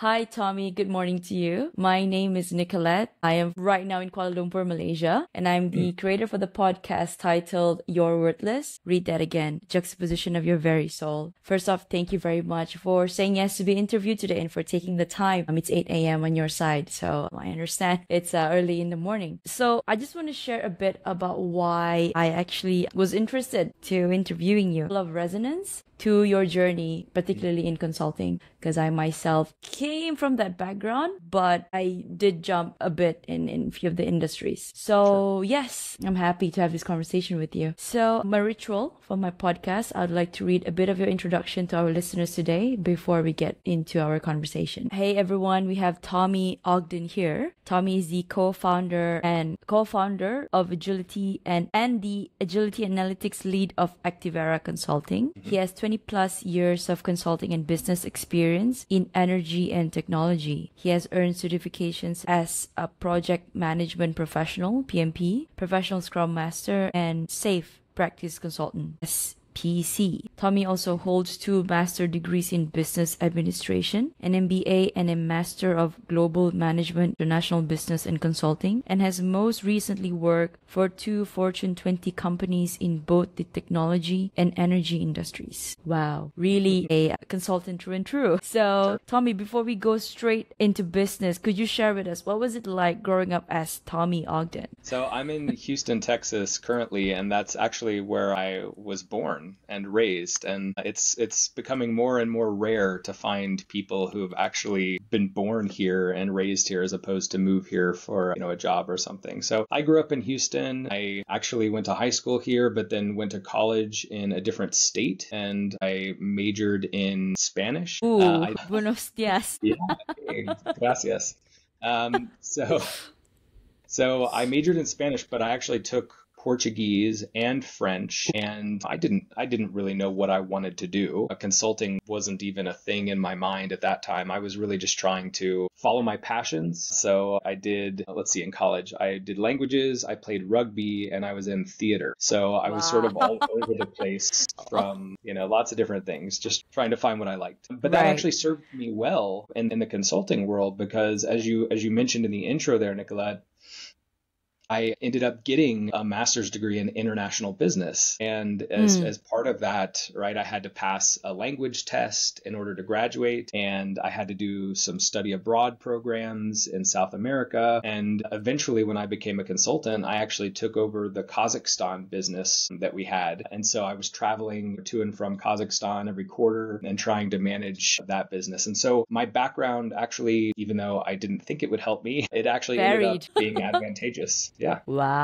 Hi, Tommy. Good morning to you. My name is Nicolette. I am right now in Kuala Lumpur, Malaysia, and I'm the creator for the podcast titled You're Worthless. Read that again. Juxtaposition of your very soul. First off, thank you very much for saying yes to be interviewed today and for taking the time. It's 8 a.m. on your side, so I understand it's early in the morning. So I just want to share a bit about why I actually was interested to interviewing you. Love resonance to your journey, particularly in consulting, because I myself came from that background, but I did jump a bit in a few of the industries. So yes, I'm happy to have this conversation with you. So my ritual for my podcast, I'd like to read a bit of your introduction to our listeners today before we get into our conversation. Hey everyone, we have Tommy Ogden here. Tommy is the co-founder of Agility and the Agility Analytics lead of Activera Consulting. He has 20 plus years of consulting and business experience in energy and technology. He has earned certifications as a project management professional, PMP, professional scrum master, and safe practice consultant, SPC. Tommy also holds 2 master degrees in business administration, an MBA and a master of global management, international business and consulting, and has most recently worked for 2 Fortune 20 companies in both the technology and energy industries. Wow, really a consultant through and true. So Tommy, before we go straight into business, could you share with us what was it like growing up as Tommy Ogden? So I'm in Houston, Texas currently, and that's actually where I was born and raised. And it's becoming more and more rare to find people who have actually been born here and raised here as opposed to move here for, a job or something. So I grew up in Houston. I actually went to high school here, but then went to college in a different state, and I majored in Spanish. Ooh, buenos dias. Yeah, gracias. So I majored in Spanish, but I actually took Portuguese and French, and I didn't really know what I wanted to do. Consulting wasn't even a thing in my mind at that time. I was really just trying to follow my passions. So I did, in college, I did languages, I played rugby, and I was in theater. So I was sort of all over the place from, lots of different things, just trying to find what I liked. But that actually served me well in the consulting world, because as you mentioned in the intro there, Nicolette, I ended up getting a master's degree in international business. And as part of that, right, I had to pass a language test in order to graduate. And I had to do some study abroad programs in South America. And eventually, when I became a consultant, I actually took over the Kazakhstan business that we had. And so I was traveling to and from Kazakhstan every quarter and trying to manage that business. And so my background actually, even though I didn't think it would help me, it actually ended up being advantageous. Yeah.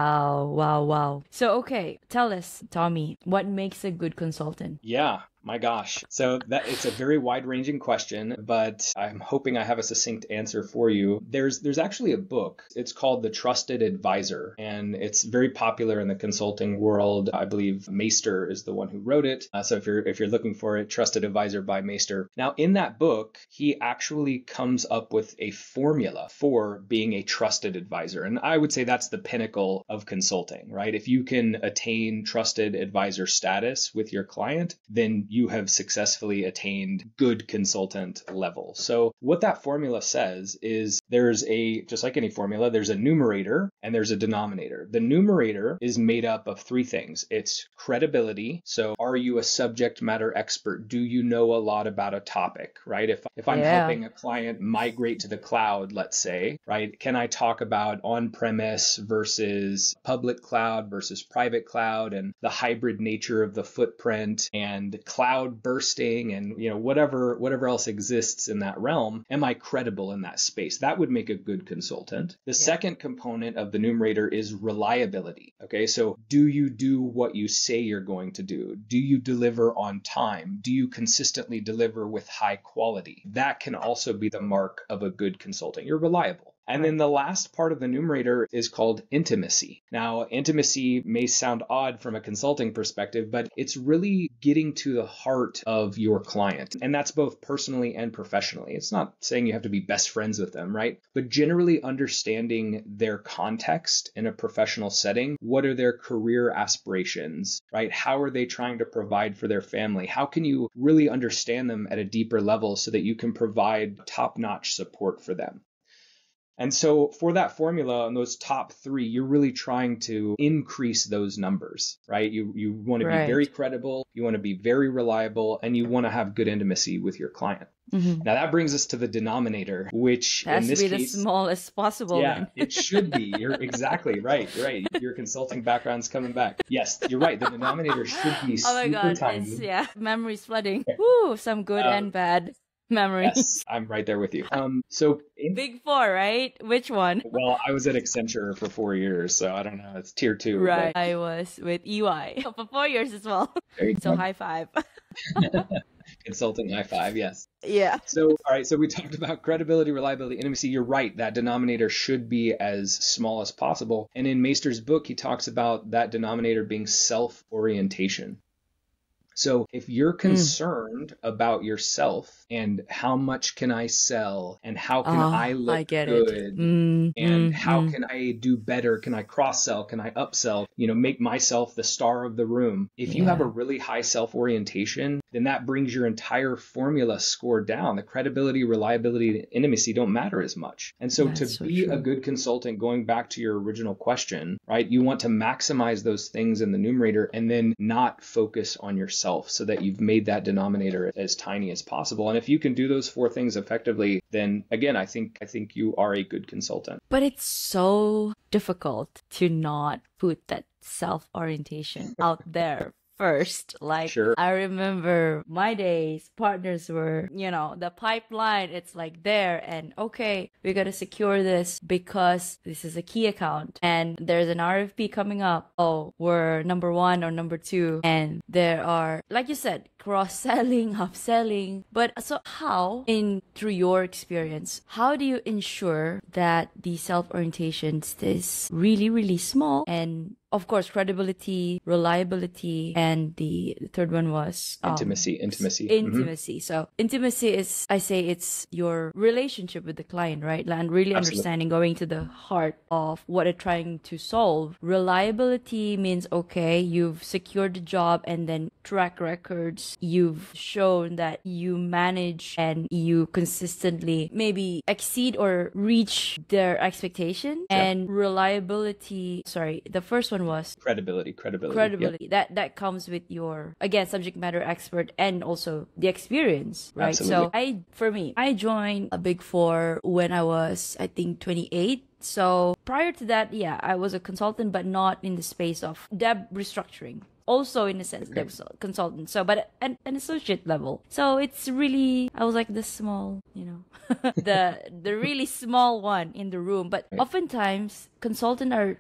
Wow. So, okay, tell us, Tommy, what makes a good consultant? Yeah. My gosh. So it's a very wide-ranging question, but I'm hoping I have a succinct answer for you. There's actually a book. It's called The Trusted Advisor, and it's very popular in the consulting world. I believe Meister is the one who wrote it. So if you're looking for it, Trusted Advisor by Meister. Now, in that book, he actually comes up with a formula for being a trusted advisor. And I would say that's the pinnacle of consulting, right? If you can attain trusted advisor status with your client, then you have successfully attained good consultant level. So what that formula says is just like any formula, there's a numerator and there's a denominator. The numerator is made up of 3 things. It's credibility. So are you a subject matter expert? Do you know a lot about a topic, right? If I'm helping a client migrate to the cloud, let's say, right? Can I talk about on-premise versus public cloud versus private cloud and the hybrid nature of the footprint and cloud bursting and whatever else exists in that realm? Am I credible in that space? That would make a good consultant. The second component of the numerator is reliability. Okay, so do you do what you say you're going to do? Do you deliver on time? Do you consistently deliver with high quality? That can also be the mark of a good consultant. You're reliable. And then the last part of the numerator is called intimacy. Now, intimacy may sound odd from a consulting perspective, but it's really getting to the heart of your client. And that's both personally and professionally. It's not saying you have to be best friends with them, right? But generally understanding their context in a professional setting. What are their career aspirations, right? How are they trying to provide for their family? How can you really understand them at a deeper level so that you can provide top-notch support for them? And so for that formula on those top three, you're really trying to increase those numbers, right? You want to be very credible, you want to be very reliable, and you want to have good intimacy with your client. Now that brings us to the denominator, which in this case, the smallest possible. Yeah, it should be. You're exactly right. Right. Your consulting background's coming back. Yes, you're right. The denominator should be super tiny. Memory's flooding. Woo, some good and bad memories. Yes, I'm right there with you. Big Four, right? Which one? Well, I was at Accenture for 4 years, so I don't know. It's tier 2. Right. But I was with EY for 4 years as well. So high five. Consulting high five, yes. Yeah. So, all right. So we talked about credibility, reliability, intimacy. You're right. That denominator should be as small as possible. And in Meister's book, he talks about that denominator being self-orientation. So if you're concerned about yourself and how much can I sell and how can I look good and how can I do better? Can I cross-sell? Can I upsell? Make myself the star of the room. If you have a really high self-orientation, then that brings your entire formula score down. The credibility, reliability, and intimacy don't matter as much. And so to be a good consultant, going back to your original question, right, you want to maximize those things in the numerator and then not focus on yourself so that you've made that denominator as tiny as possible. And if you can do those 4 things effectively, then again, I think you are a good consultant. But it's so difficult to not put that self-orientation out there first. I remember my days, partners were, the pipeline, it's there and okay, we got to secure this because this is a key account and there's an RFP coming up. Oh, we're number 1 or number 2. And there are, like you said, cross-selling, upselling. But so through your experience, how do you ensure that the self-orientation stays really, really small? And of course, credibility, reliability, and the third one was intimacy. Intimacy. So intimacy is, I say, it's your relationship with the client, right? And really understanding, going to the heart of what they're trying to solve. Reliability means, okay, you've secured the job and then track records. You've shown that you manage and you consistently maybe exceed or reach their expectation. And reliability, the first one was credibility. Yep. That comes with your, again, subject matter expert and also the experience, right? Absolutely. So I joined a Big Four when I was, I think, 28. So prior to that, I was a consultant, but not in the space of debt restructuring. Also, in a sense, debt consultant. So, but an associate level. So it's really, I was like the small, the really small one in the room. But oftentimes, consultants are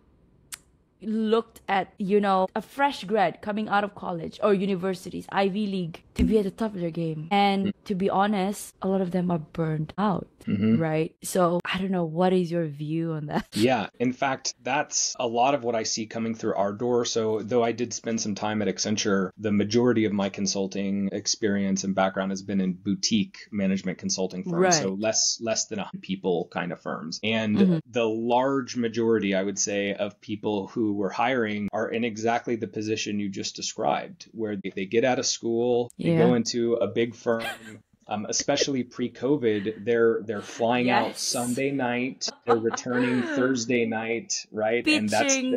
looked at, a fresh grad coming out of college or universities, Ivy League, to be at the top of their game. And to be honest, a lot of them are burned out, right? So I don't know, what is your view on that? Yeah, in fact, that's a lot of what I see coming through our door. So though I did spend some time at Accenture, the majority of my consulting experience and background has been in boutique management consulting firms. Right. So less than 100 people kind of firms. And the large majority, I would say, of people who were hiring are in exactly the position you just described, where they get out of school, they go into a big firm. Especially pre-COVID, they're flying out Sunday night, they're returning Thursday night, right? Pitching and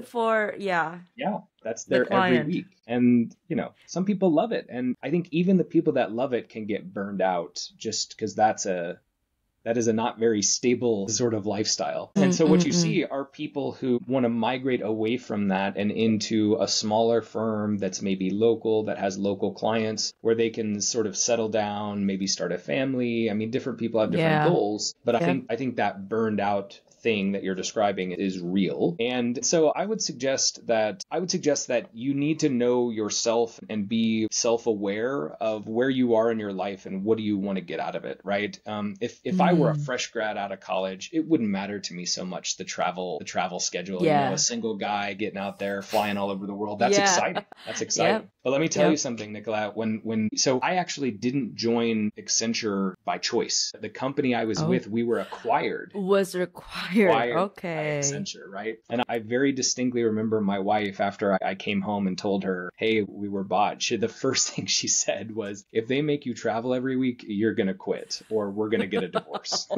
that's their every week. And some people love it, and I think even the people that love it can get burned out just because that is a not very stable sort of lifestyle. And so what you see are people who want to migrate away from that and into a smaller firm that's maybe local, that has local clients, where they can sort of settle down, maybe start a family. I mean, different people have different goals, but I think that burned out thing that you're describing is real. And so I would suggest that you need to know yourself and be self-aware of where you are in your life and what do you want to get out of it, right? If I were a fresh grad out of college, it wouldn't matter to me so much the travel schedule. Yeah. A single guy getting out there flying all over the world. That's Yeah. exciting. That's exciting. Yep. But let me tell you something, Nicola. So I actually didn't join Accenture by choice. The company I was with, we were acquired. Was required. Okay. By Accenture, right? And I very distinctly remember my wife, after I came home and told her, hey, we were bought. The first thing she said was, if they make you travel every week, you're going to quit or we're going to get a divorce.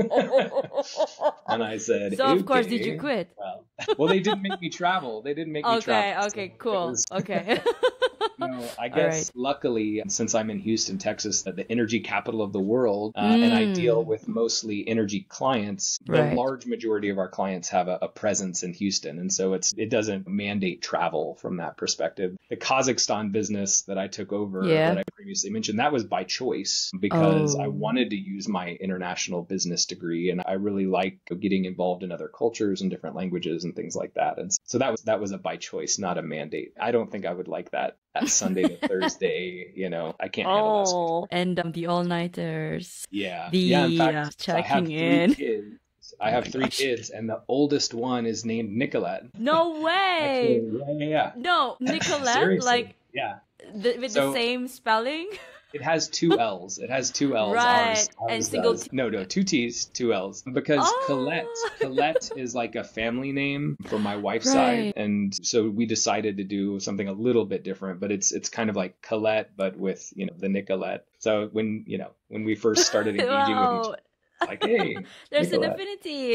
And I said, so of course, did you quit? Well, they didn't make me travel. They didn't make me travel. Okay, cool. Okay. No, I guess luckily, since I'm in Houston, Texas, the energy capital of the world, and I deal with mostly energy clients, the large majority of our clients have a presence in Houston. And so it doesn't mandate travel from that perspective. The Kazakhstan business that I took over that I previously mentioned, that was by choice because I wanted to use my international business degree. And I really like getting involved in other cultures and different languages and things like that. And so that was a by choice, not a mandate. I don't think I would like that Sunday to Thursday, I can't handle that. And the all-nighters. Yeah. In fact, checking in. I have 3 kids, and the oldest one is named Nicolette. No way! Actually, yeah. No, Nicolette? Like, yeah. With the same spelling? It has 2 L's. It has 2 L's. Right. Ours and single T. No, 2 T's, 2 L's. Because Colette is like a family name from my wife's side. And so we decided to do something a little bit different, but it's kind of like Colette, but with, the Nicolette. So when we first started engaging with each other, like, hey, there's Nicolette. an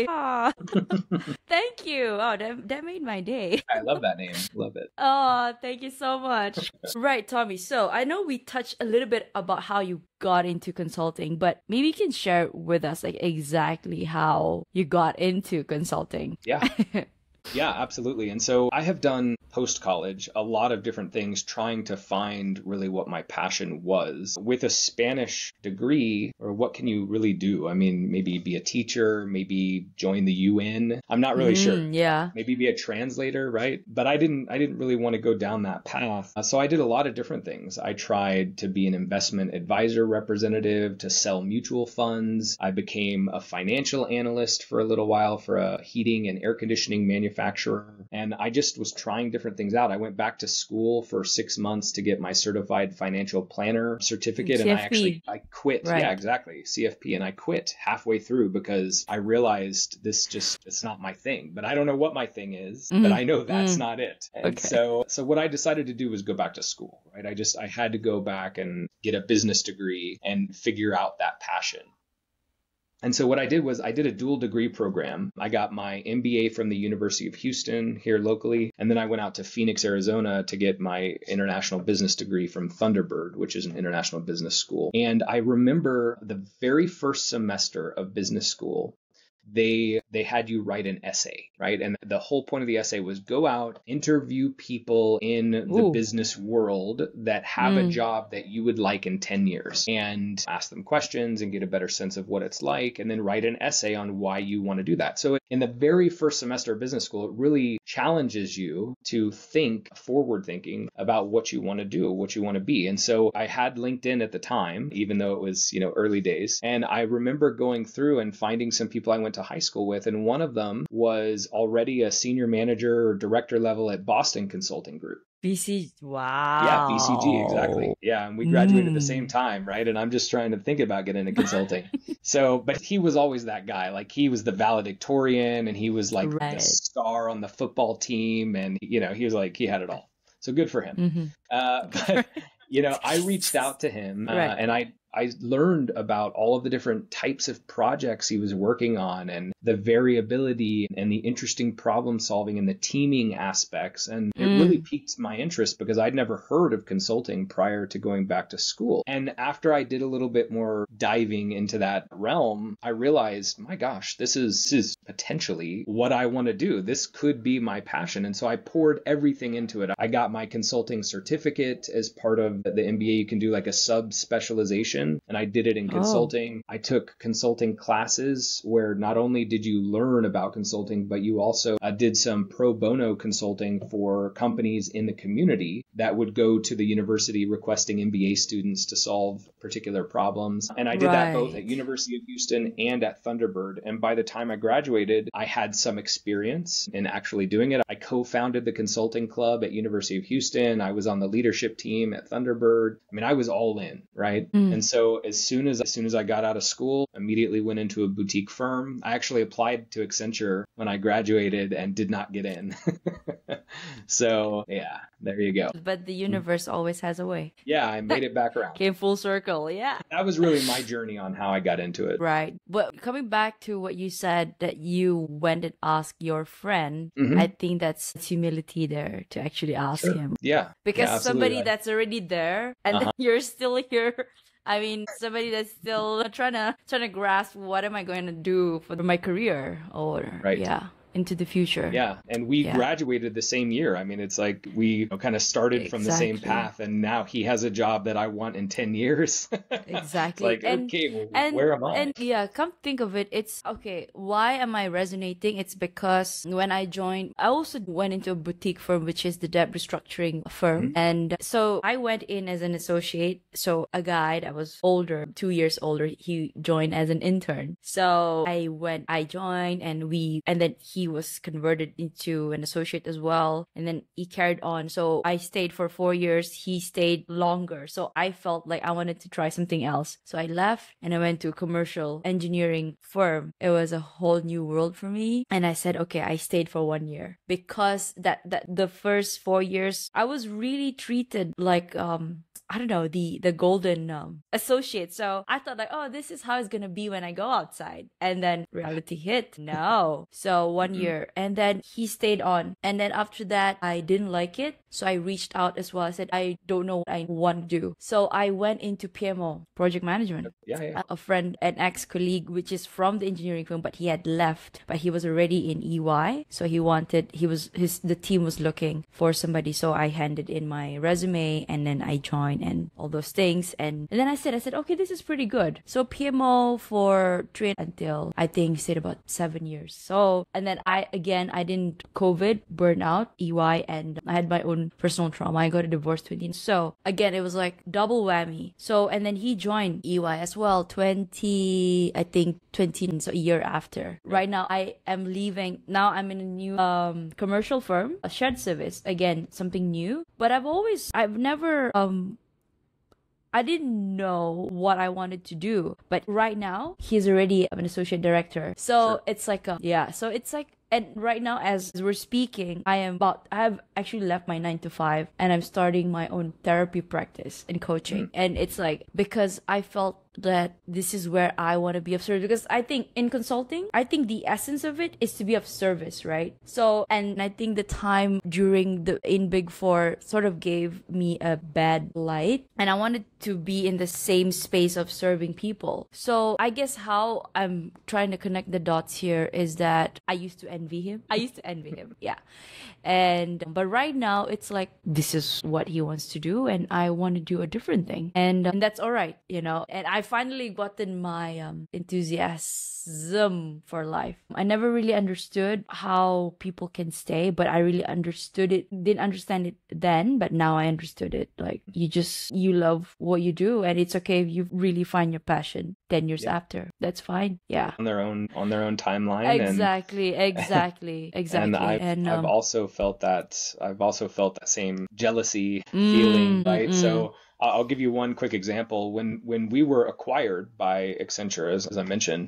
affinity. Thank you. Oh, that made my day. I love that name. Love it. Oh, thank you so much. Right, Tommy. So I know we touched a little bit about how you got into consulting, but maybe you can share with us like exactly how you got into consulting. Yeah. Yeah, absolutely. And so I have done post-college a lot of different things trying to find really what my passion was. With a Spanish degree, or what can you really do? I mean, maybe be a teacher, maybe join the UN. I'm not really sure. Yeah. Maybe be a translator, right? But I didn't really want to go down that path. So I did a lot of different things. I tried to be an investment advisor representative, to sell mutual funds. I became a financial analyst for a little while for a heating and air conditioning manufacturer. And I just was trying different things out. I went back to school for 6 months to get my certified financial planner certificate. CFP. And I quit. Right. Yeah, exactly. CFP. And I quit halfway through because I realized it's not my thing, but I don't know what my thing is, but I know that's not it. And so what I decided to do was go back to school, right? I had to go back and get a business degree and figure out that passion. And so what I did was I did a dual degree program. I got my MBA from the University of Houston here locally. And then I went out to Phoenix, Arizona to get my international business degree from Thunderbird, which is an international business school. And I remember the very first semester of business school, they had you write an essay, right? And the whole point of the essay was go out, interview people in the business world that have a job that you would like in 10 years and ask them questions and get a better sense of what it's like, and then write an essay on why you want to do that. So in the very first semester of business school, it really challenges you to think forward thinking about what you want to do, what you want to be. And so I had LinkedIn at the time, even though it was, early days. And I remember going through and finding some people I went to high school with, and one of them was already a senior manager or director level at Boston Consulting Group. Wow. Yeah, BCG, exactly. Yeah, and we graduated at the same time, right? And I'm just trying to think about getting into consulting. But he was always that guy. Like, he was the valedictorian, and he was like the star on the football team, and he was like, he had it all. So good for him. But I reached out to him, and I learned about all of the different types of projects he was working on, and the variability and the interesting problem solving and the teaming aspects. And it really piqued my interest because I'd never heard of consulting prior to going back to school. And after I did a little bit more diving into that realm, I realized, my gosh, this is potentially what I want to do. This could be my passion. And so I poured everything into it. I got my consulting certificate as part of the MBA. You can do like a sub-specialization, and I did it in consulting. I took consulting classes where not only did you learn about consulting, but you also did some pro bono consulting for companies in the community that would go to the university requesting MBA students to solve particular problems. And I did that both at University of Houston and at Thunderbird. And by the time I graduated, I had some experience in actually doing it. I co-founded the consulting club at University of Houston. I was on the leadership team at Thunderbird. I mean, I was all in, right? And so as soon as I got out of school, immediately went into a boutique firm. I actually applied to Accenture when I graduated and did not get in. So yeah, there you go. But the universe always has a way. Yeah, I made it back around. Came full circle. Yeah. That was really my journey on how I got into it. Right. But coming back to what you said that you went and asked your friend, I think that's humility there to actually ask him. Yeah. Because somebody that's already there and then you're still here. I mean, somebody that's still trying to grasp what am I going to do for my career or into the future. Yeah. And we graduated the same year. I mean, it's like we kind of started from the same path, and now he has a job that I want in 10 years. Exactly. It's like, okay, well, where am I? And yeah, come think of it, it's okay. Why am I resonating? It's because when I joined, I also went into a boutique firm, which is the debt restructuring firm. And so I went in as an associate. So a guy that was older, 2 years older, he joined as an intern. So I joined and then he was converted into an associate as well, and then he carried on. So I stayed for 4 years, he stayed longer, so I felt like I wanted to try something else. So I left and I went to a commercial engineering firm. It was a whole new world for me, and I said, okay, I stayed for 1 year because that the first 4 years I was really treated like I don't know, the golden associate. So I thought like, oh, this is how it's gonna be when I go outside. And then reality hit. No. So 1 year. And then he stayed on. And then after that, I didn't like it. So I reached out as well. I said, I don't know what I want to do. So I went into PMO, project management. Yeah. A friend, an ex-colleague, which is from the engineering firm, but he had left, but he was already in EY. So the team was looking for somebody. So I handed in my resume and then I joined and all those things. And then I said, okay, this is pretty good. So PMO for 3 until I think stayed about 7 years. So, and then I didn't COVID, burnout, EY, and I had my own personal trauma. I got a divorce 20. So again, it was like double whammy. So, and then he joined EY as well, 20, so a year after. Right now, I am leaving. Now I'm in a new commercial firm, a shared service. Again, something new. But I've never I didn't know what I wanted to do. But right now, he's already an associate director. So it's like, so it's like, and right now, as we're speaking, I have actually left my 9 to 5 and I'm starting my own therapy practice and coaching. And it's like, because I felt that this is where I want to be of service, because I think in consulting, I think the essence of it is to be of service, right? So, and I think the time in Big Four sort of gave me a bad light, and I wanted to be in the same space of serving people. So I guess how I'm trying to connect the dots here is that I used to envy him. Yeah. But right now it's like, this is what he wants to do and I want to do a different thing. And that's all right, and I finally gotten my enthusiasm for life. I never really understood how people can stay, but I really didn't understand it then, but now I understood it. Like, you love what you do, and it's okay if you really find your passion 10 years after. That's fine. Yeah. On their own timeline. Exactly. And I've also felt that same jealousy feeling, right? So I'll give you one quick example. When we were acquired by Accenture, as I mentioned,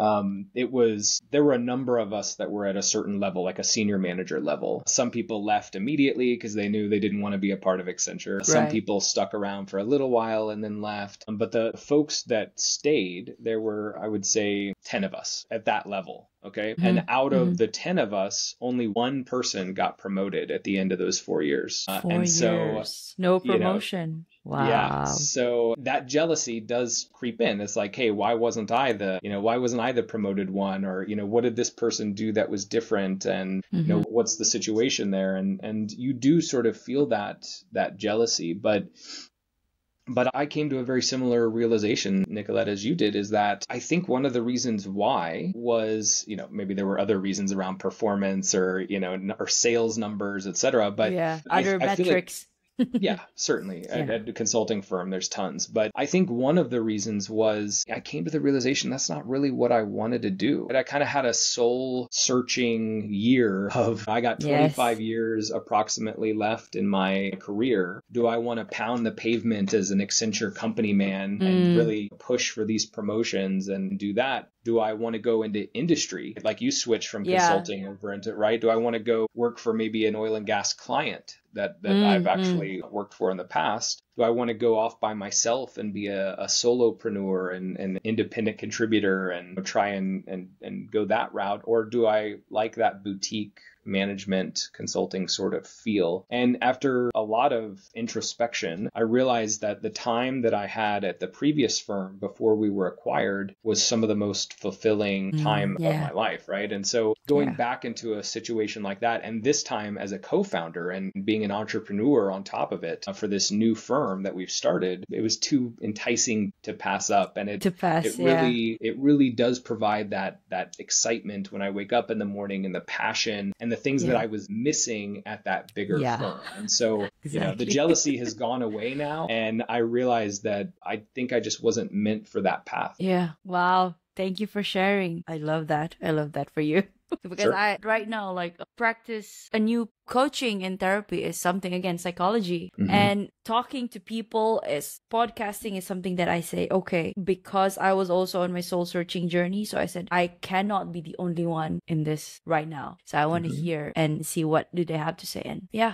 there were a number of us that were at a certain level, like a senior manager level. Some people left immediately because they knew they didn't want to be a part of Accenture. Some people stuck around for a little while and then left. But the folks that stayed, there were, I would say, 10 of us at that level. Okay. And out of the 10 of us, only one person got promoted at the end of those 4 years. 4 years. No promotion. Wow. Yeah. So that jealousy does creep in. It's like, hey, why wasn't I the promoted one? Or, what did this person do that was different? And, what's the situation there? And you do sort of feel that jealousy, but I came to a very similar realization, Nicolette, as you did, is that I think one of the reasons why was, maybe there were other reasons around performance or, or sales numbers, et cetera. But other metrics. Yeah, certainly. Yeah. At a consulting firm, there's tons. But I think one of the reasons was I came to the realization that's not really what I wanted to do. And I kind of had a soul searching year of I got Yes. 25 years approximately left in my career. Do I want to pound the pavement as an Accenture company man and Mm, really push for these promotions and do that? Do I want to go into industry? Like you switched from yeah. consulting over into, right? Do I want to go work for maybe an oil and gas client that I've Mm. actually worked for in the past? Do I want to go off by myself and be a solopreneur and an independent contributor and try and go that route? Or do I like that boutique management consulting sort of feel? And after a lot of introspection, I realized that the time that I had at the previous firm before we were acquired was some of the most fulfilling time of Yeah. my life, right? And so going Yeah. back into a situation like that, and this time as a co-founder and being an entrepreneur on top of it for this new firm that we've started, it was too enticing to pass up. And To it pass. Yeah. really does provide that excitement when I wake up in the morning and the passion and the things that Yeah. I was missing at that bigger Yeah. firm. And so, the Exactly. jealousy has gone away now. And I realized that I think I just wasn't meant for that path. Yeah. Wow. Thank you for sharing. I love that. I love that for you. Because Sure. I right now like practice a new coaching and therapy is something again psychology, Hmm. and talking to people is podcasting is something that I say okay, because I was also on my soul searching journey, so I said I cannot be the only one in this right now, so I want to Hmm. hear and see what do they have to say. And yeah,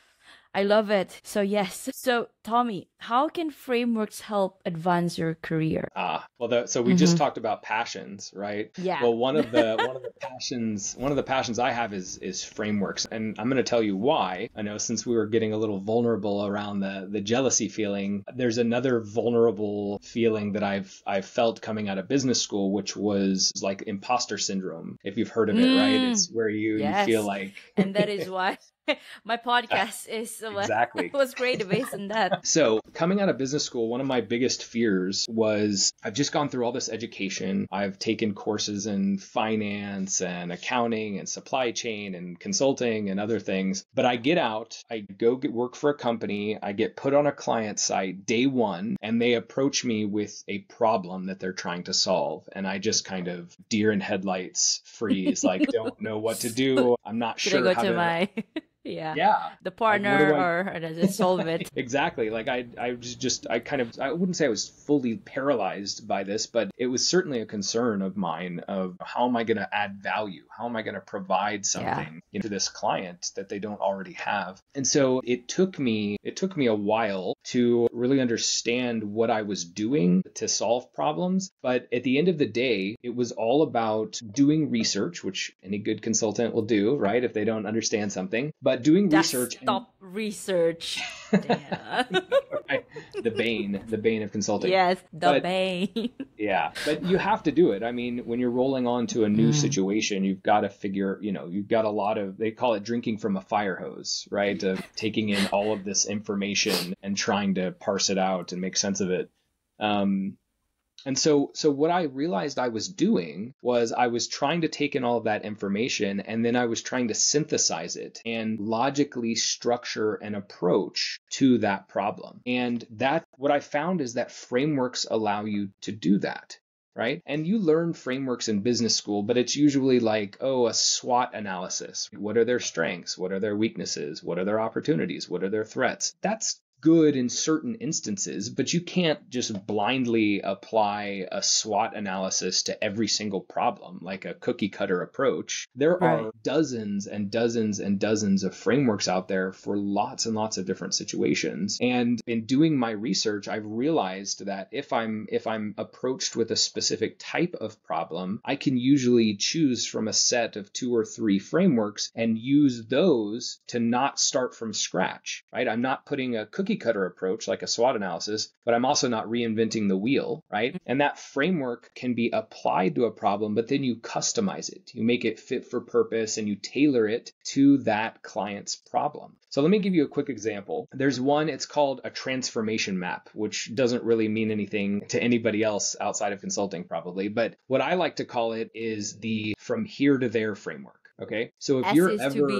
I love it. So yes. So Tommy, how can frameworks help advance your career? Well, so we just Mm-hmm. talked about passions, right? Yeah. Well, one of the passions I have is frameworks, and I'm going to tell you why. I know since we were getting a little vulnerable around the jealousy feeling, there's another vulnerable feeling that I've felt coming out of business school, which was like imposter syndrome. If you've heard of it, right? Mm. It's where you feel Yes. like And that is why my podcast is exactly. was created based on that. So, coming out of business school, one of my biggest fears was I've just gone through all this education. I've taken courses in finance and accounting and supply chain and consulting and other things. But I get out, I go get work for a company, I get put on a client site day one, and they approach me with a problem that they're trying to solve. And I just kind of deer in headlights freeze, like, don't know what to do. I'm not Should I sure go how to to, my yeah, yeah, the like, what do partner I or does it solve it? exactly. Like I was just, I wouldn't say I was fully paralyzed by this, but it was certainly a concern of mine of how am I going to add value? How am I going to provide Yeah. something to this client that they don't already have? And so it took me a while to really understand what I was doing to solve problems. But at the end of the day, it was all about doing research, which any good consultant will do, right? If they don't understand something, but doing research and Desktop research. Damn. right? The bane of consulting. Yes, the But bane. yeah, but you have to do it. I mean, when you're rolling on to a new Mm. situation, you've got to figure, you've got a lot of, they call it drinking from a fire hose, right? Of taking in all of this information and trying to parse it out and make sense of it. Um, and so what I realized I was doing was I was trying to take in all of that information and then I was trying to synthesize it and logically structure an approach to that problem. And that what I found is that frameworks allow you to do that. Right. And you learn frameworks in business school, but it's usually like, oh, a SWOT analysis. What are their strengths? What are their weaknesses? What are their opportunities? What are their threats? That's good in certain instances, but you can't just blindly apply a SWOT analysis to every single problem like a cookie cutter approach. There Right. are dozens and dozens and dozens of frameworks out there for lots and lots of different situations. And in doing my research, I've realized that if I'm approached with a specific type of problem, I can usually choose from a set of 2 or 3 frameworks and use those to not start from scratch, right? I'm not putting a cookie cutter approach like a SWOT analysis, but I'm also not reinventing the wheel, right? And that framework can be applied to a problem, but then you customize it. You make it fit for purpose and you tailor it to that client's problem. So let me give you a quick example. There's one, it's called a transformation map, which doesn't really mean anything to anybody else outside of consulting probably, but what I like to call it is the from here to there framework. Okay. So if S you're is to ever be.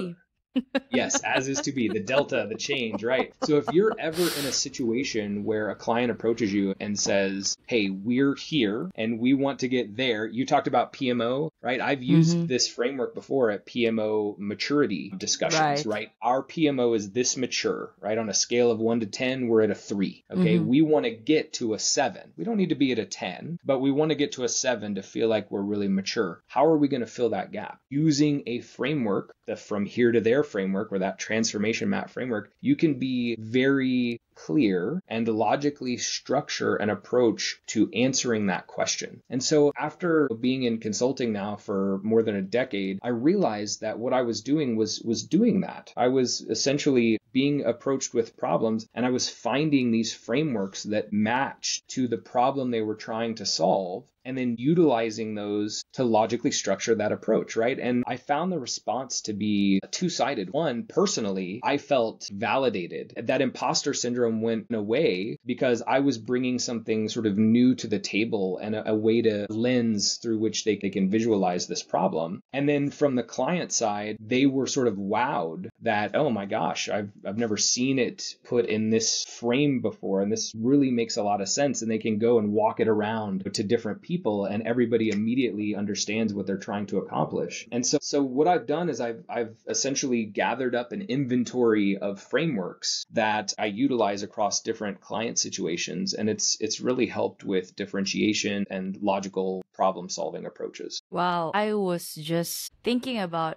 Yes, as is to be, the delta, the change, right? So if you're ever in a situation where a client approaches you and says, hey, we're here and we want to get there, you talked about PMO, right? I've used Mm-hmm. this framework before at PMO maturity discussions, Right. right? Our PMO is this mature, right? On a scale of 1 to 10, we're at a 3, okay? Mm-hmm. We want to get to a 7. We don't need to be at a 10, but we want to get to a 7 to feel like we're really mature. How are we going to fill that gap? Using a framework, the from here to there framework, or that transformation map framework, you can be very clear and logically structure an approach to answering that question. And so after being in consulting now for more than a decade, I realized that what I was doing was doing that. I was essentially being approached with problems, and I was finding these frameworks that matched to the problem they were trying to solve, and then utilizing those to logically structure that approach, right? And I found the response to be two-sided. One, personally, I felt validated. That imposter syndrome went away because I was bringing something sort of new to the table and a way to lens through which they can visualize this problem. And then from the client side, they were sort of wowed that, oh my gosh, I've never seen it put in this frame before, and this really makes a lot of sense. And they can go and walk it around to different people, and everybody immediately understands what they're trying to accomplish. And so what I've done is I've essentially gathered up an inventory of frameworks that I utilize across different client situations, and it's really helped with differentiation and logical problem solving approaches. Wow. I was just thinking about,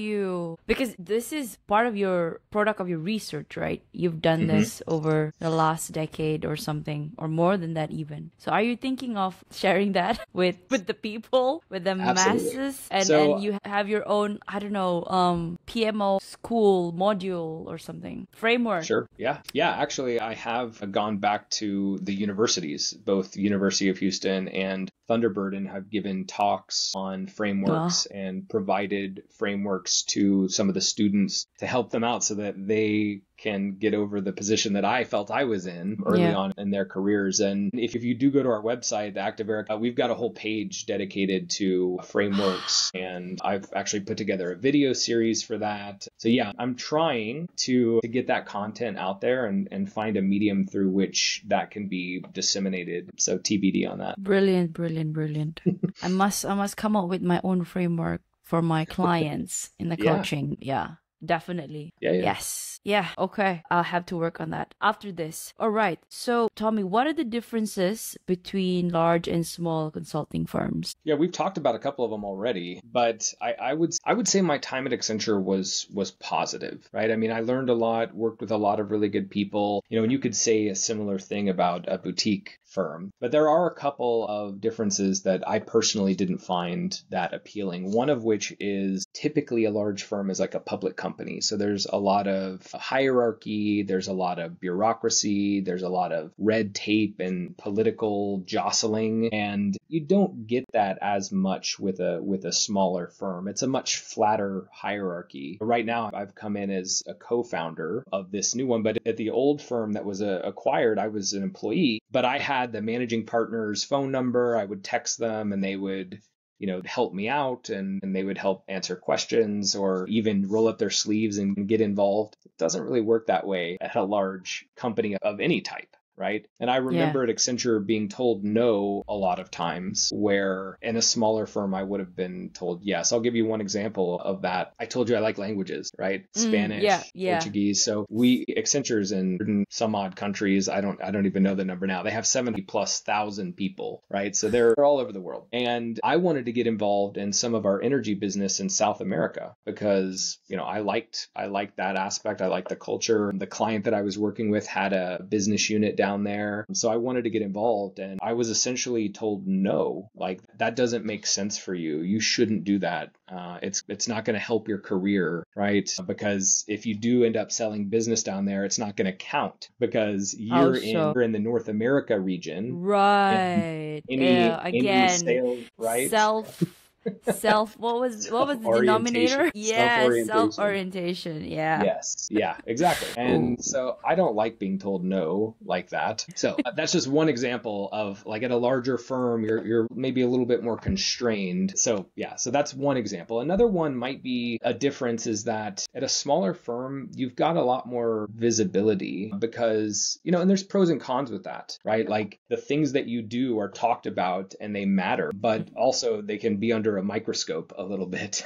because this is part of your product of your research, right? You've done this over the last decade or something, or more than that even. So are you thinking of sharing that with the people, with the Absolutely. masses? And So you have your own, I don't know, PMO school module or something, framework. Sure. Yeah. Yeah. Actually, I have gone back to the universities, both University of Houston and Thunderbird, and have given talks on frameworks and provided frameworks to some of the students to help them out so that they can get over the position that I felt I was in early on in their careers. And if you do go to our website, the Active Eric, we've got a whole page dedicated to frameworks, and I've actually put together a video series for that. So yeah, I'm trying to get that content out there and find a medium through which that can be disseminated. So TBD on that. Brilliant, brilliant, brilliant. I must come up with my own framework for my clients in the coaching. Yeah. Definitely. Yeah. Yes. Yeah. Okay. I'll have to work on that after this. All right. So, Tommy, what are the differences between large and small consulting firms? Yeah, we've talked about a couple of them already, but I would say my time at Accenture was positive, right? I mean, I learned a lot, worked with a lot of really good people, and you could say a similar thing about a boutique firm. But there are a couple of differences that I personally didn't find that appealing. One of which is typically a large firm is like a public company. So there's a lot of hierarchy, there's a lot of bureaucracy, there's a lot of red tape and political jostling, and you don't get that as much with a smaller firm. It's a much flatter hierarchy. Right now, I've come in as a co-founder of this new one, but at the old firm that was acquired, I was an employee, but I had the managing partner's phone number. I would text them and they would help me out, and they would help answer questions or even roll up their sleeves and get involved. It doesn't really work that way at a large company of any type. Right. And I remember at Accenture being told no a lot of times, where in a smaller firm, I would have been told yes. I'll give you one example of that. I told you I like languages, right? Spanish, Portuguese. So Accenture's in some odd countries. I don't even know the number now. They have 70,000+ people, right? So they're all over the world. And I wanted to get involved in some of our energy business in South America because, I liked that aspect. I liked the culture. The client that I was working with had a business unit down there. So I wanted to get involved, and I was essentially told no, like that doesn't make sense for you. You shouldn't do that. It's not going to help your career, right? Because if you do end up selling business down there, it's not going to count because you're in the North America region. Right. Any sales, right? What was the Orientation. denominator? Yeah, Self-orientation. self-orientation. Yeah. Yes. Yeah, exactly. Ooh. And so I don't like being told no like that. So that's just one example of like at a larger firm, you're maybe a little bit more constrained. So yeah, so that's one example. Another one might be a difference is that at a smaller firm, you've got a lot more visibility because, and there's pros and cons with that, right? Like the things that you do are talked about and they matter, but also they can be under a microscope a little bit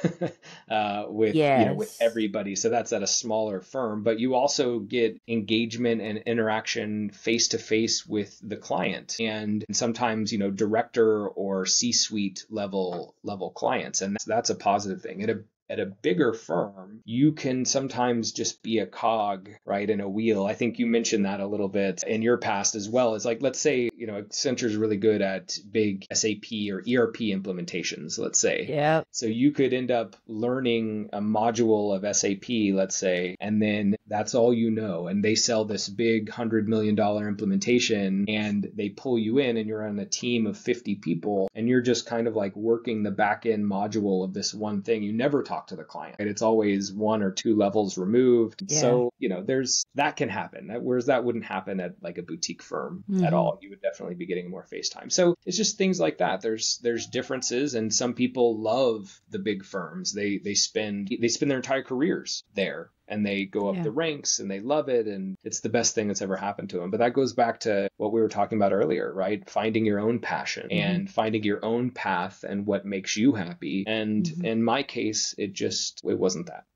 with Yes. everybody. So that's at a smaller firm, but you also get engagement and interaction face to face with the client, and sometimes director or C-suite level clients, and that's a positive thing. At a bigger firm, you can sometimes just be a cog, right, in a wheel. I think you mentioned that a little bit in your past as well. It's like, let's say, Accenture's really good at big SAP or ERP implementations, let's say. Yeah. So you could end up learning a module of SAP, let's say, and then that's all you know. And they sell this big $100 million implementation and they pull you in and you're on a team of 50 people and you're just kind of like working the back end module of this one thing. You never talk to the client. Right? It's always 1 or 2 levels removed. Yeah. So, there's that can happen. Whereas that wouldn't happen at like a boutique firm at all. You would definitely be getting more face time. So it's just things like that. There's differences, and some people love the big firms. They spend their entire careers there. And they go up the ranks and they love it. And it's the best thing that's ever happened to them. But that goes back to what we were talking about earlier, right? Finding your own passion and finding your own path and what makes you happy. And in my case, it wasn't that.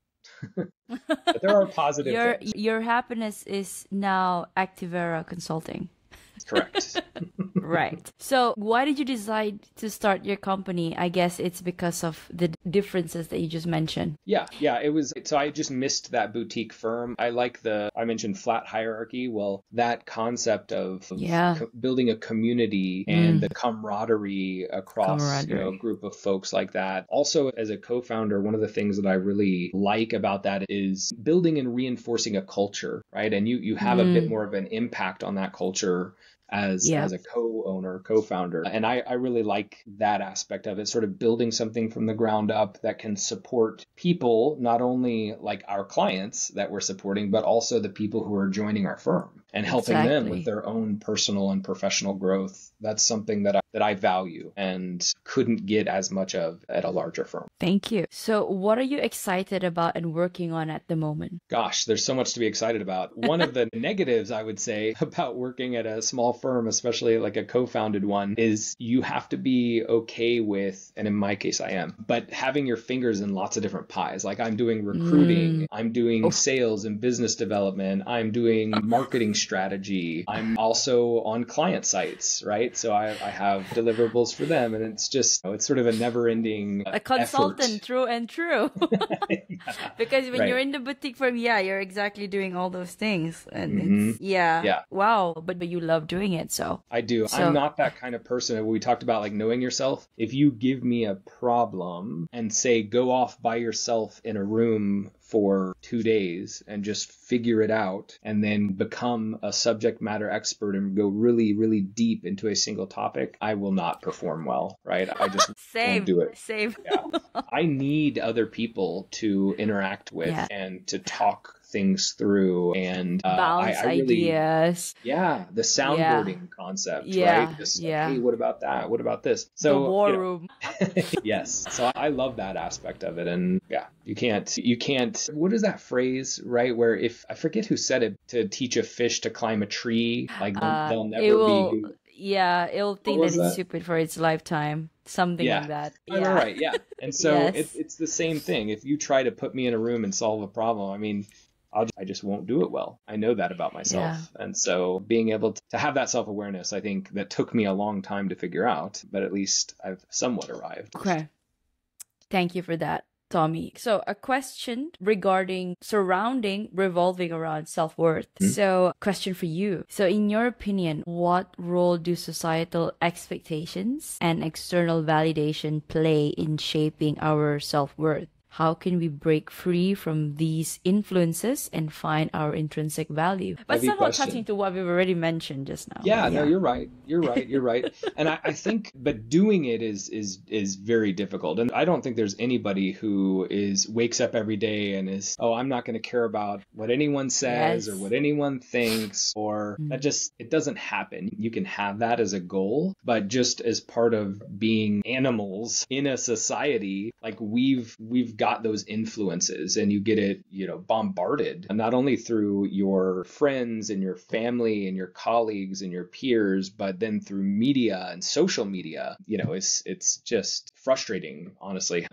But there are positive things. Your happiness is now Activera Consulting. Correct. Right. So why did you decide to start your company? I guess it's because of the differences that you just mentioned. Yeah. It was, so I just missed that boutique firm. I mentioned flat hierarchy. Well, that concept of building a community and the camaraderie across a group of folks like that. Also, as a co-founder, one of the things that I really like about that is building and reinforcing a culture, right? And you have a bit more of an impact on that culture as a co-owner, co-founder. And I really like that aspect of it, sort of building something from the ground up that can support people, not only like our clients that we're supporting, but also the people who are joining our firm and helping them with their own personal and professional growth. That's something that I value and couldn't get as much of at a larger firm. Thank you. So what are you excited about and working on at the moment? Gosh, there's so much to be excited about. One of the negatives, I would say, about working at a small firm, especially like a co-founded one, is you have to be okay with, and in my case I am, but having your fingers in lots of different pies. Like I'm doing recruiting, I'm doing sales and business development, I'm doing marketing strategy, I'm also on client sites, right? So I have deliverables for them, and it's just, it's sort of a never-ending a consultant effort. Through and through. Because when you're in the boutique firm, you're exactly doing all those things, and it's wow, but you love doing it. So I do. I'm not that kind of person. We talked about like knowing yourself. If you give me a problem and say go off by yourself in a room for 2 days and just figure it out and then become a subject matter expert and go really, really deep into a single topic, I will not perform well, right? I just won't do it. Same. I need other people to interact with and to talk things through and bounce ideas. The soundboarding concept, right? Just hey, what about that? What about this? So the war room. Yes. So I love that aspect of it. And you can't, what is that phrase, right? Where if, I forget who said it, to teach a fish to climb a tree, like they'll never be. Yeah, it'll think that it's stupid for its lifetime. Something like that. Right. Yeah. And so it's the same thing. If you try to put me in a room and solve a problem, I mean, I just won't do it well. I know that about myself. And so being able to have that self-awareness, I think that took me a long time to figure out, but at least I've somewhat arrived. Okay. Thank you for that, Tommy. So a question revolving around self-worth. So question for you. So in your opinion, what role do societal expectations and external validation play in shaping our self-worth? how can we break free from these influences and find our intrinsic value? But Heavy somehow question. touching to what we've already mentioned just now. Yeah, But no, yeah. you're right. You're right. You're right. And I think, but doing it is very difficult. And I don't think there's anybody who wakes up every day and is, oh, I'm not going to care about what anyone says or Yes. what anyone thinks, or Mm. it doesn't happen. You can have that as a goal, but just as part of being animals in a society, like we've got those influences, and you get it, bombarded, not only through your friends and your family and your colleagues and your peers, but then through media and social media. It's just frustrating, honestly,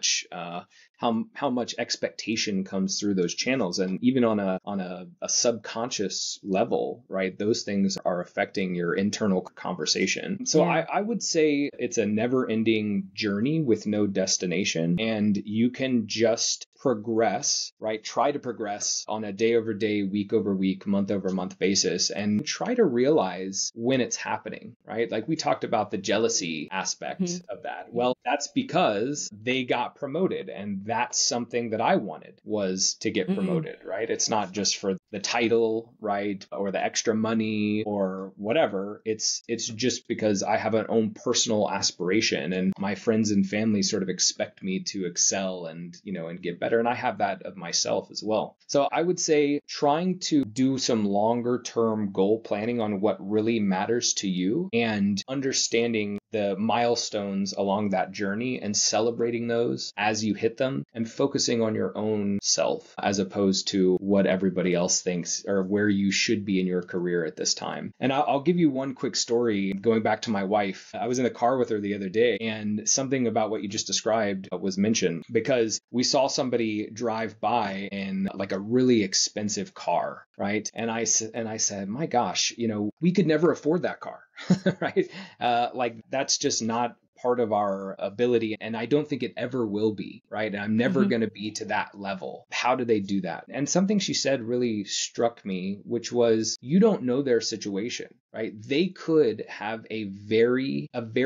how much expectation comes through those channels, and even on a subconscious level, right? Those things are affecting your internal conversation. So Yeah. I would say it's a never-ending journey with no destination, and you can just progress, right? Try to progress on a day over day, week over week, month over month basis, and try to realize when it's happening, right? Like we talked about the jealousy aspect of that. Well, that's because they got promoted, and that's something that I wanted, was to get promoted, right? It's not just for the title, right? Or the extra money or whatever. It's just because I have an own personal aspiration, and my friends and family sort of expect me to excel and get better. And I have that of myself as well. So I would say trying to do some longer term goal planning on what really matters to you, and understanding the milestones along that journey and celebrating those as you hit them, and focusing on your own self as opposed to what everybody else thinks or where you should be in your career at this time. And I'll give you one quick story going back to my wife. I was in the car with her the other day, and something about what you just described was mentioned, because we saw somebody drive by in like a really expensive car, right? And I said, my gosh, we could never afford that car, right? Like that's just not part of our ability, and I don't think it ever will be, right? And I'm never going to be to that level. How do they do that? And something she said really struck me, which was, you don't know their situation, right? They could have a very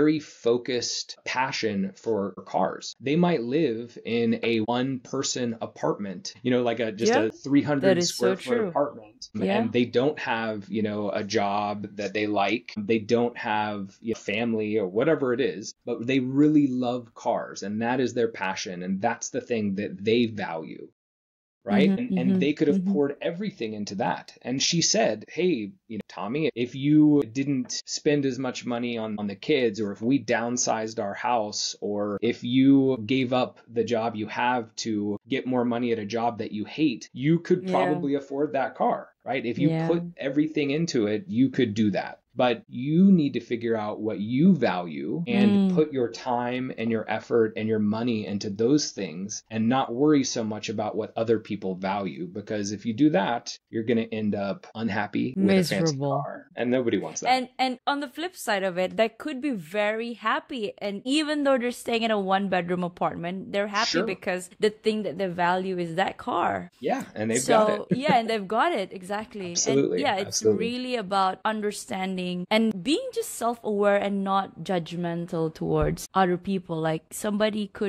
focused passion for cars. They might live in a one-person apartment, like a 300 square foot apartment, and they don't have, a job that they like. They don't have family or whatever it is, but they really love cars, and that is their passion, and that's the thing that they value. Right. And they could have poured everything into that. And she said, hey, Tommy, if you didn't spend as much money on the kids, or if we downsized our house, or if you gave up the job you have to get more money at a job that you hate, you could probably afford that car, right? If you put everything into it, you could do that. But you need to figure out what you value and put your time and your effort and your money into those things, and not worry so much about what other people value. Because if you do that, you're going to end up unhappy with a fancy car, and nobody wants that. And on the flip side of it, they could be very happy. And even though they're staying in a 1-bedroom apartment, they're happy because the thing that they value is that car. Yeah, and they've got it. Yeah, and they've got it. Exactly. Absolutely. And yeah, it's really about understanding and being just self-aware and not judgmental towards other people. Like somebody could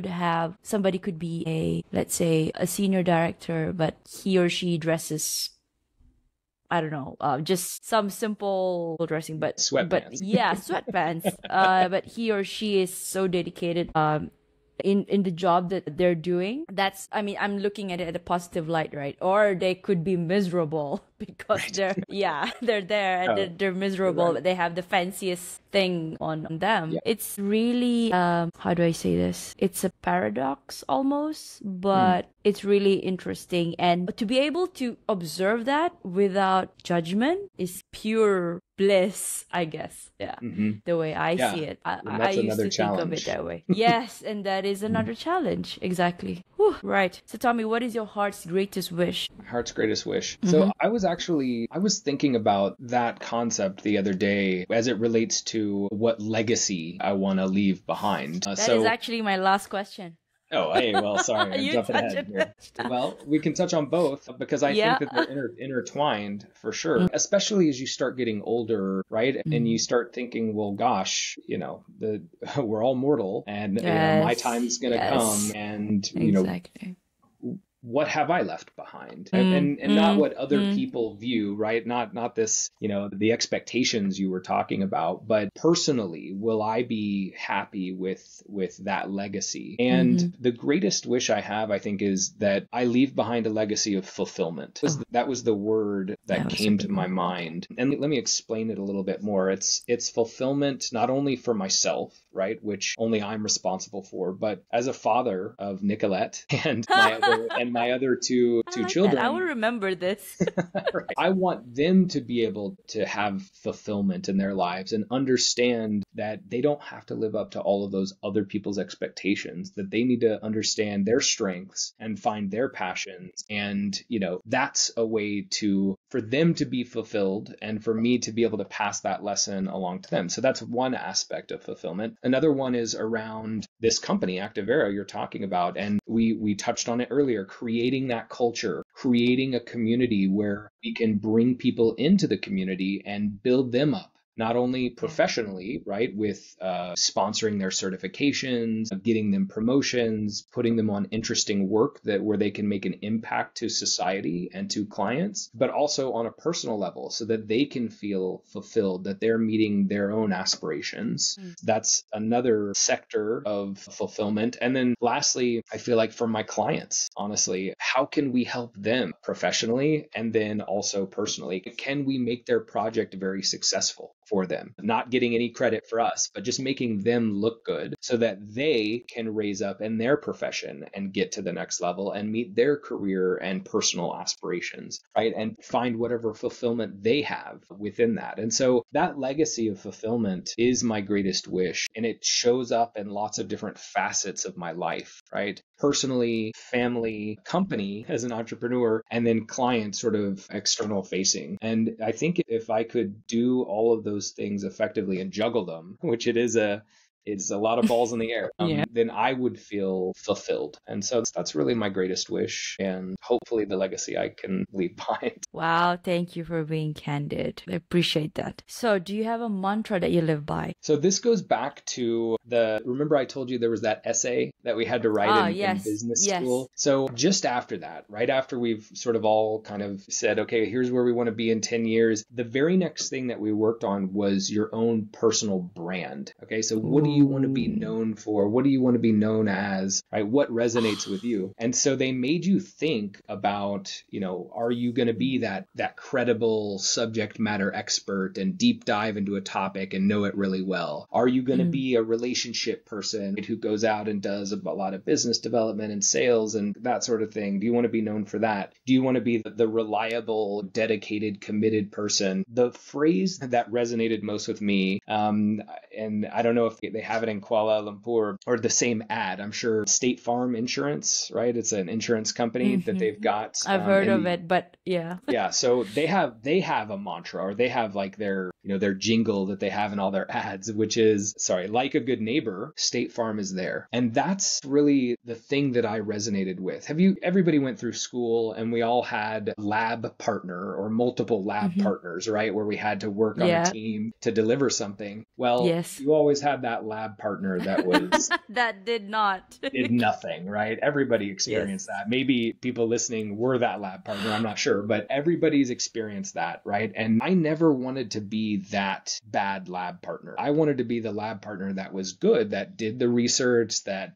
be let's say a senior director, but he or she dresses, I don't know, just some simple dressing, but sweatpants. Sweatpants. But he or she is so dedicated in the job that they're doing. I'm looking at it at a positive light, right? Or they could be miserable because they're there and they're miserable, but they have the fanciest thing on them. Yeah. It's really how do I say this? It's a paradox almost, but it's really interesting, and to be able to observe that without judgment is pure bliss, I guess. Yeah. The way I see it. I used to think of it that way. Yes, and that is another challenge. Exactly. Whew. Right. So Tommy, what is your heart's greatest wish? My heart's greatest wish. So I was thinking about that concept the other day as it relates to what legacy I want to leave behind. That is actually my last question. Oh, hey, well, sorry, I'm jumping ahead here. Well, we can touch on both, because I think that they're intertwined for sure, especially as you start getting older, right? And you start thinking, well, gosh, we're all mortal, and my time's going to come, and, what have I left behind? And not what other people view, right? Not this, the expectations you were talking about, but personally, will I be happy with that legacy? And the greatest wish I have, I think, is that I leave behind a legacy of fulfillment. That was the word that came to my mind. And let me explain it a little bit more. It's fulfillment not only for myself, right, which only I'm responsible for, but as a father of Nicolette and my other two children. I will remember this. Right. I want them to be able to have fulfillment in their lives and understand that they don't have to live up to all of those other people's expectations, that they need to understand their strengths and find their passions. And, that's a way for them to be fulfilled and for me to be able to pass that lesson along to them. So that's one aspect of fulfillment. Another one is around this company, Activera, you're talking about. And we touched on it earlier, creating that culture, creating a community where we can bring people into the community and build them up. Not only professionally, right, with sponsoring their certifications, getting them promotions, putting them on interesting work where they can make an impact to society and to clients, but also on a personal level so that they can feel fulfilled, that they're meeting their own aspirations. That's another sector of fulfillment. And then lastly, I feel like for my clients, honestly, how can we help them professionally and then also personally? Can we make their project very successful for them? Not getting any credit for us, but just making them look good so that they can raise up in their profession and get to the next level and meet their career and personal aspirations, right? And find whatever fulfillment they have within that. And so that legacy of fulfillment is my greatest wish. And it shows up in lots of different facets of my life, right? Personally, family, company as an entrepreneur, and then client sort of external facing. And I think if I could do all of those things effectively and juggle them, which it's a lot of balls in the air, then I would feel fulfilled. And so that's really my greatest wish and hopefully the legacy I can leave behind. Wow, thank you for being candid. I appreciate that. So do you have a mantra that you live by? So this goes back to remember I told you there was that essay that we had to write in business school? So just after that, right after we've sort of all kind of said, okay, here's where we want to be in 10 years, the very next thing that we worked on was your own personal brand. Okay, so what do you want to be known for? What do you want to be known as? Right? What resonates with you? And so they made you think about, are you going to be that credible subject matter expert and deep dive into a topic and know it really well? Are you going to be a relationship person who goes out and does a lot of business development and sales and that sort of thing? Do you want to be known for that? Do you want to be the reliable, dedicated, committed person? The phrase that resonated most with me, and I don't know if they have it in Kuala Lumpur or the same ad. I'm sure State Farm Insurance, right? It's an insurance company that they've got. I've heard of it, but yeah. Yeah. So they have a mantra, or they have like their jingle that they have in all their ads, which is, like a good neighbor, State Farm is there. And that's really the thing that I resonated with. Everybody went through school and we all had lab partner or multiple lab partners, right? Where we had to work on a team to deliver something. Well, you always had that lab partner that was that did nothing, right? Everybody experienced that. Maybe people listening were that lab partner, I'm not sure, but everybody's experienced that, right? And I never wanted to be that bad lab partner. I wanted to be the lab partner that was good, that did the research, that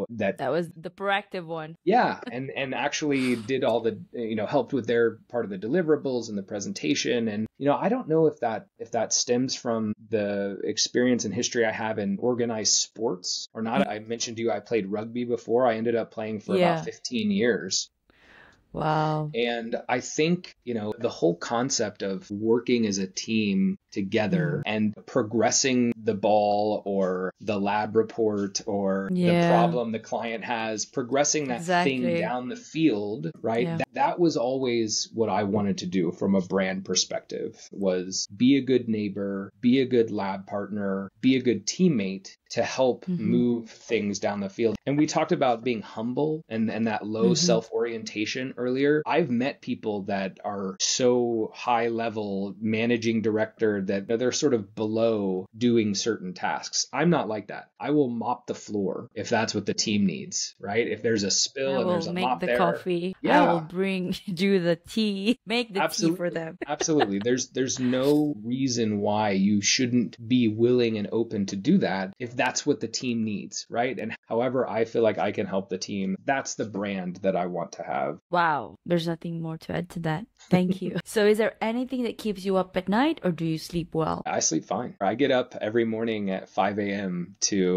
was the proactive one. Yeah, and actually did all the helped with their part of the deliverables and the presentation. And I don't know if that stems from the experience and history I have in organized sports or not. I mentioned to you I played rugby before. I ended up playing for about 15 years. Wow. And I think, the whole concept of working as a team together and progressing the ball or the lab report or the problem the client has, progressing that thing down the field, right? Yeah. That was always what I wanted to do from a brand perspective, was be a good neighbor, be a good lab partner, be a good teammate to help move things down the field. And we talked about being humble and that low self-orientation earlier. I've met people that are so high level managing director where that they're sort of below doing certain tasks. I'm not like that. I will mop the floor if that's what the team needs, right? If there's a I spill and will there's a make mop the there. coffee. I will Yeah, do the tea, make the tea for absolutely. them. Absolutely. There's no reason why you shouldn't be willing and open to do that if that's what the team needs, right? And however I feel like I can help the team, that's the brand that I want to have. Wow, there's nothing more to add to that. Thank you. So is there anything that keeps you up at night, or do you sleep well? I sleep fine. I get up every morning at 5 a.m.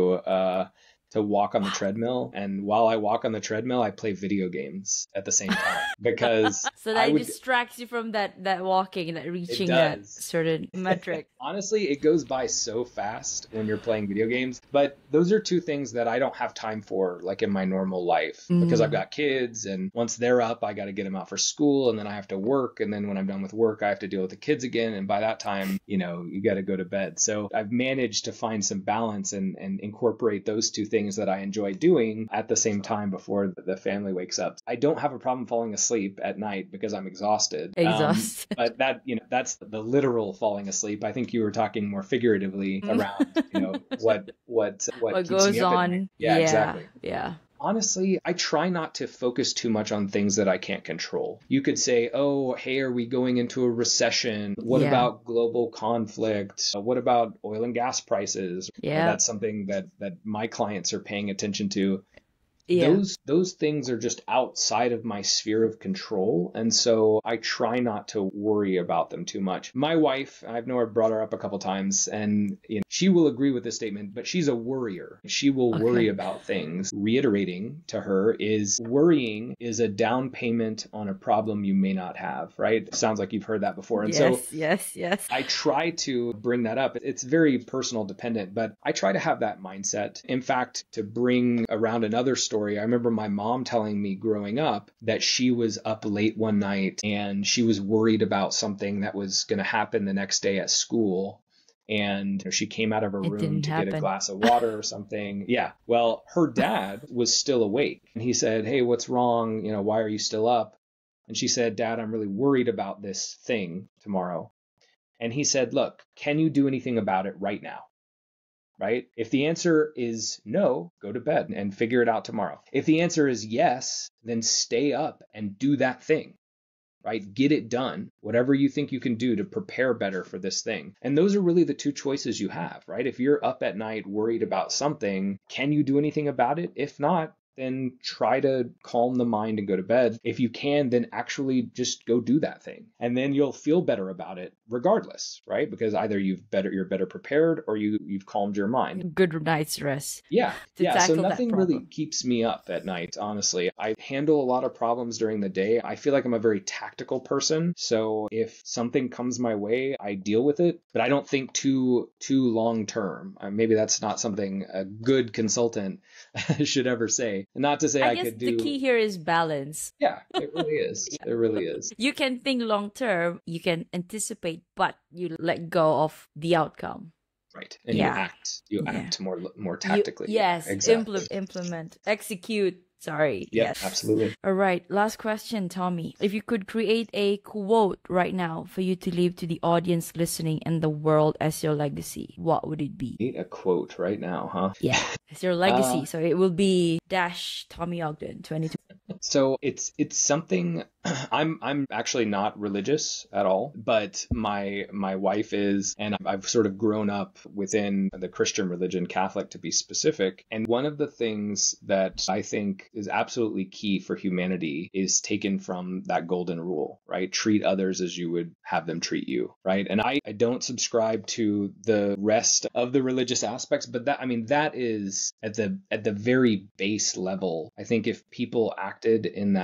To walk on the treadmill. And while I walk on the treadmill, I play video games at the same time because So I that would, distracts you from that walking, that it reaching that does. certain metric. Honestly, it goes by so fast when you're playing video games, but those are two things that I don't have time for like in my normal life because I've got kids, and once they're up, I got to get them out for school, and then I have to work, and then when I'm done with work, I have to deal with the kids again, and by that time, you got to go to bed. So I've managed to find some balance and incorporate those two things that I enjoy doing at the same time before the family wakes up. I don't have a problem falling asleep at night because I'm exhausted. Exhausted. But that's the literal falling asleep. I think you were talking more figuratively around, what What keeps goes me up at night. on? Yeah, exactly. Yeah. Honestly, I try not to focus too much on things that I can't control. You could say, oh, hey, are we going into a recession? What Yeah. about global conflict? What about oil and gas prices? Yeah. That's something that my clients are paying attention to. Yeah. Those things are just outside of my sphere of control, and so I try not to worry about them too much. My wife, I've brought her up a couple times, and she will agree with this statement, but she's a worrier. She will worry about things. Reiterating to her is worrying is a down payment on a problem you may not have, right? Sounds like you've heard that before. And yes. I try to bring that up. It's very personal dependent, but I try to have that mindset. In fact, to bring around another story, I remember my mom telling me growing up that she was up late one night and she was worried about something that was going to happen the next day at school. And she came out of her room to get a glass of water or something. Yeah. Well, her dad was still awake, and he said, hey, what's wrong? Why are you still up? And she said, Dad, I'm really worried about this thing tomorrow. And he said, look, can you do anything about it right now? Right? If the answer is no, go to bed and figure it out tomorrow. If the answer is yes, then stay up and do that thing, right? Get it done, whatever you think you can do to prepare better for this thing. And those are really the two choices you have, right? If you're up at night worried about something, can you do anything about it? If not, then try to calm the mind and go to bed. If you can, then actually just go do that thing. And then you'll feel better about it regardless, right? Because either you're better prepared or you've calmed your mind. Good night's rest. Yeah. So nothing really keeps me up at night, honestly. I handle a lot of problems during the day. I feel like I'm a very tactical person. So if something comes my way, I deal with it, but I don't think too long term. Maybe that's not something a good consultant should ever say. Not to say I guess could do. The key here is balance. Yeah, it really is. It really is. You can think long term, you can anticipate, but you let go of the outcome. Right. And you act more tactically. Yes, exactly. Implement, execute. Sorry. Yeah, yes. Absolutely. All right. Last question, Tommy. If you could create a quote right now for you to leave to the audience listening and the world as your legacy, what would it be? Need a quote right now, huh? Yeah. It's your legacy. So it will be Tommy Ogden 22. So it's something. I'm actually not religious at all, but my wife is, and I've sort of grown up within the Christian religion, Catholic to be specific. And one of the things that I think is absolutely key for humanity is taken from that golden rule, right? Treat others as you would have them treat you, right? And I don't subscribe to the rest of the religious aspects, but that is at the very base level. I think if people acted in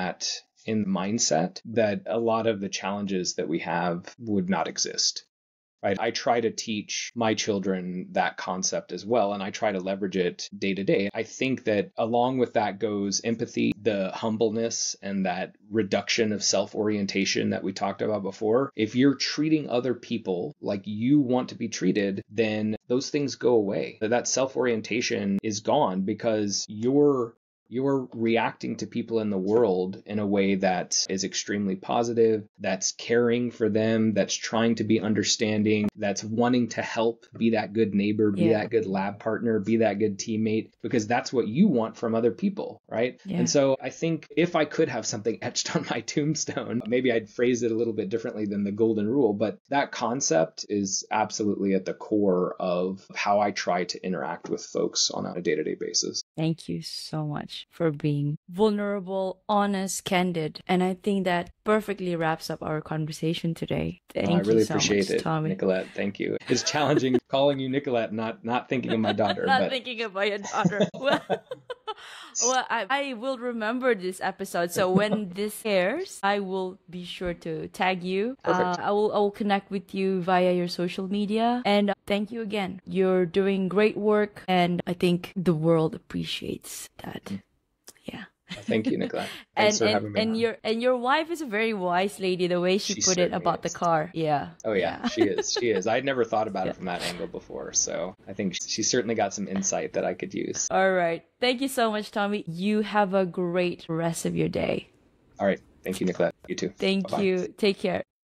mindset, that a lot of the challenges that we have would not exist. Right. I try to teach my children that concept as well, and I try to leverage it day to day. I think that along with that goes empathy, the humbleness, and that reduction of self-orientation that we talked about before. If you're treating other people like you want to be treated, then those things go away. That self-orientation is gone because you're you're reacting to people in the world in a way that is extremely positive, that's caring for them, that's trying to be understanding, that's wanting to help, be that good neighbor, be that good lab partner, be that good teammate, because that's what you want from other people, right? Yeah. And so I think if I could have something etched on my tombstone, maybe I'd phrase it a little bit differently than the golden rule, but that concept is absolutely at the core of how I try to interact with folks on a day-to-day basis. Thank you so much for being vulnerable, honest, candid. And I think that perfectly wraps up our conversation today. Thank I really you so appreciate much, it, Tommy. Nicolette. Thank you. It's challenging calling you Nicolette, not thinking of my daughter. Not thinking about your daughter. Well, I will remember this episode. So when this airs, I will be sure to tag you. Perfect. I will connect with you via your social media. And thank you again. You're doing great work, and I think the world appreciates that. Yeah. Thank you, Nicolette. Thanks for having me on. And your wife is a very wise lady, the way she put it about the car. Yeah. Oh yeah, she is. I'd never thought about it from that angle before, so I think she certainly got some insight that I could use. All right. Thank you so much, Tommy. You have a great rest of your day. All right. Thank you, Nicolette. You too. Thank Bye-bye. you. Take care.